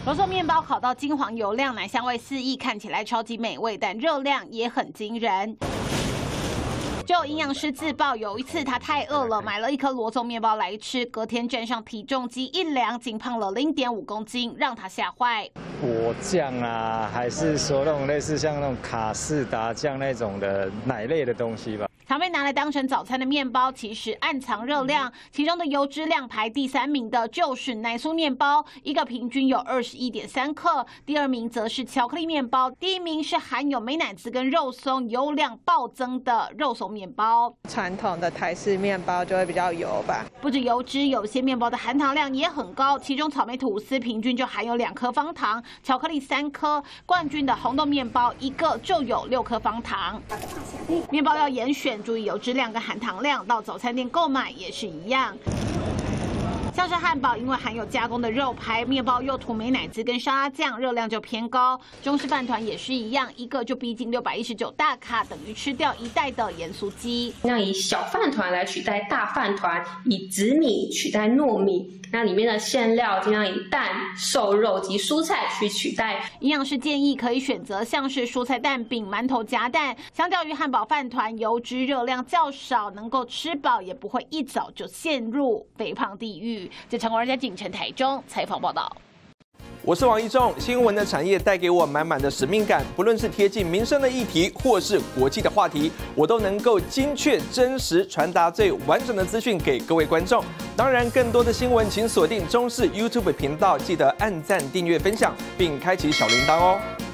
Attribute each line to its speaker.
Speaker 1: 肉松面包烤到金黄油亮，奶香味四溢，看起来超级美味，但热量也很惊人。 就有营养师自曝，有一次他太饿了，买了一颗罗宋面包来吃，隔天站上体重机一量，仅胖了0.5公斤，让他吓坏。
Speaker 2: 果酱啊，还是说那种类似像那种卡士达酱那种的奶类的东西吧。
Speaker 1: 常被拿来当成早餐的面包，其实暗藏热量。其中的油脂量排第3名的就是奶酥面包，一个平均有21.3克；第2名则是巧克力面包，第1名是含有美乃滋跟肉松，油量暴增的肉松面包。
Speaker 3: 传统的台式面包就会比较油吧。
Speaker 1: 不止油脂，有些面包的含糖量也很高，其中草莓吐司平均就含有2颗方糖，巧克力3颗，冠军的红豆面包1个就有6颗方糖。面包要严选。 注意油脂量跟含糖量，到早餐店购买也是一样。像是汉堡，因为含有加工的肉排，面包又涂美乃滋跟沙拉酱，热量就偏高。中式饭团也是一样，一个就逼近619大卡，等于吃掉1袋的盐酥鸡。
Speaker 4: 那以小饭团来取代大饭团，以紫米取代糯米。 那里面的馅料尽量以蛋、瘦肉及蔬菜去取代。
Speaker 1: 营养师建议可以选择像是蔬菜蛋饼、馒头夹蛋，相较于汉堡饭团，油脂热量较少，能够吃饱，也不会一早就陷入肥胖地狱。记者陈国仁在锦城台中采访报道。
Speaker 5: 我是王一仲，新闻的产业带给我满满的使命感，不论是贴近民生的议题，或是国际的话题，我都能够精确、真实传达最完整的资讯给各位观众。当然，更多的新闻请锁定中视 YouTube 频道，记得按赞、订阅、分享，并开启小铃铛哦。